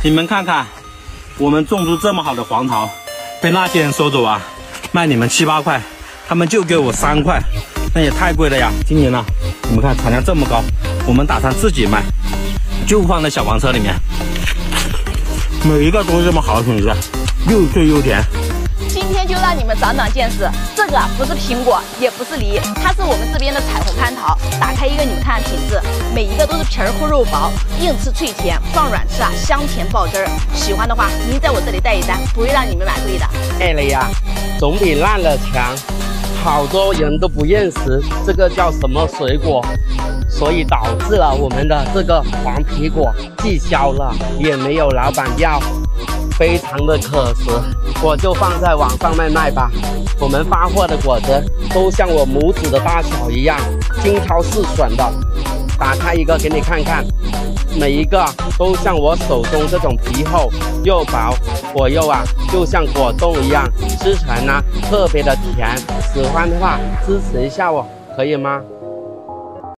你们看看，我们种出这么好的黄桃，被那些人收走啊，卖你们7、8块，他们就给我3块，那也太贵了呀！今年呢，你们看产量这么高，我们打算自己卖，就放在小黄车里面，每一个都是这么好的品质，又脆又甜。 今天就让你们长长见识，这个不是苹果，也不是梨，它是我们这边的彩虹蟠桃。打开一个，你们看品质，每一个都是皮儿厚肉薄，硬吃脆甜，放软吃啊，香甜爆汁儿。喜欢的话，您在我这里带一单，不会让你们买贵的。 卖了呀，总比烂了强。好多人都不认识这个叫什么水果，所以导致了我们的这个黄皮果滞销了，也没有老板要。非常的可惜，我就放在网上卖吧。我们发货的果子都像我拇指的大小一样，精挑细选的。打开一个给你看看，每一个都像我手中这种皮厚又薄，果肉啊就像果冻一样，吃起来呢特别的甜。喜欢的话支持一下我，可以吗？